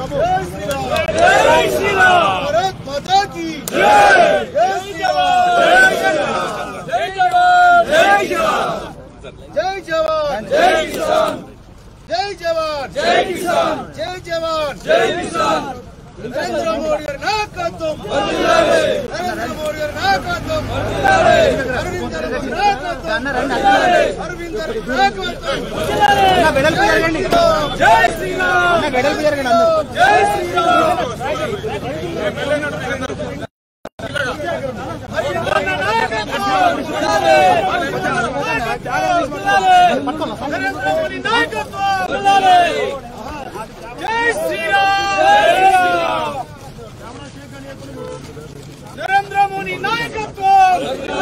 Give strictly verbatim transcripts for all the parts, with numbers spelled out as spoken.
जय श्री राम। भारत माता की जय। जय जवान जय जवान जय जवान जय जवान जय किसान जय जवान जय किसान जय जवान जय किसान। नरेंद्र मोदी गाరి నాయకత్వం వర్ధిల్లాలి। నరేంద్ర మోడీ గారి నాయకత్వం వర్ధిల్లాలి। అరవింద్ గారి నాయకత్వం వర్ధిల్లాలి। అరవింద్ గారి నాయకత్వం వర్ధిల్లాలి। నా వెడల్పు జరగండి। జై శ్రీరామ్। నా వెడల్పు జరగండి అందరూ। జై శ్రీరామ్। నరేంద్ర మోడీ నాయకత్వం వర్ధిల్లాలి। జై శ్రీరామ్। नरेंद्र मोदी नायकत्व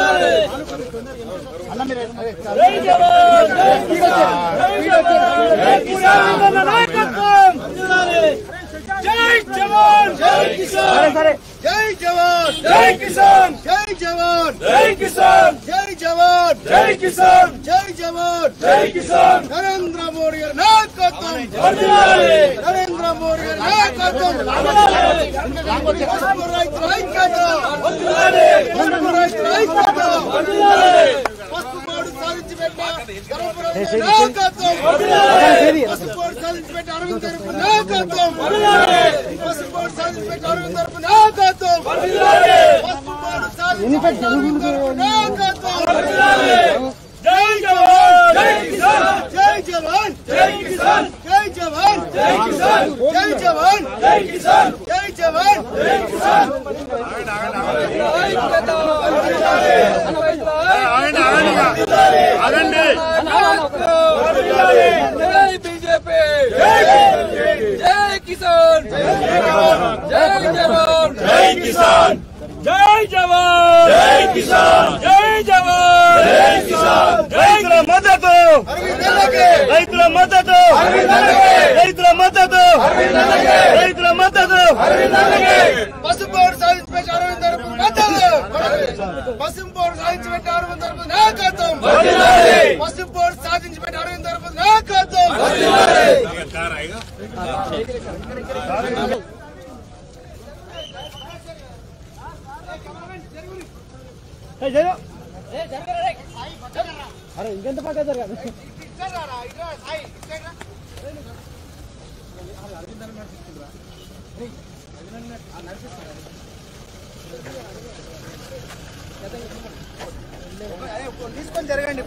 जय जवान जय किसान जय किसान नायकत्व जय जवान जय किसान जय जवान जय किसान जय जवान जय किसान जय जवान जय किसान जय जवान जय किसान। नरेंद्र मोदी नायकत्व नरेंद्र मोदी नायकत्व పసుపోడు సాధించిపెట్ట నాయకత్వం పసుపోడు సాధించిపెట్ట అరవింద్ గారి నాయకత్వం పసుపోడు సాధించిపెట్ట అరవింద్ గారి నాయకత్వం పసుపోడు సాధించిపెట్ట అరవింద్ గారి నాయకత్వం। జై జవాన్ జై కిసాన్ జై జవాన్ జై కిసాన్ జై జవాన్ జై కిసాన్ జై జవాన్ జై కిసాన్ జై జవాన్ జై కిసాన్। జై బీజేపీ జై కిసాన్ జై జవాన్ జై కిసాన్ జై జవాన్ జై కిసాన్ జై జవాన్ జై కిసాన్। రైతుల మద్దతు రైతుల మద్దతు రైతుల మద్దతు రైతుల మద్దతు పసుపోడు సాధించిపెట్ట అరవింద్ గారి మద్దతు పసుపోడు సాధించిపెట్ట అరవింద్ గారి నాయకత్వం పసుపోడు సాధించిపెట్ట అరవింద్ గారి నాయకత్వం। అరే ఇంకెంత పక్క జరగాలి తీసుకొని జరగండి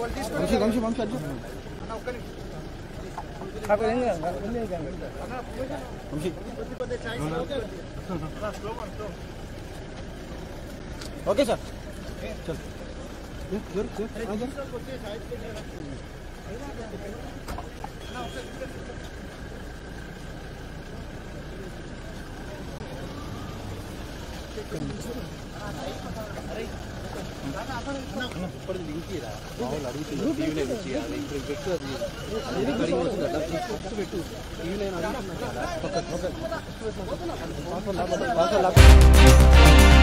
ఓకే సార్ चल जोर जोर పెట్టు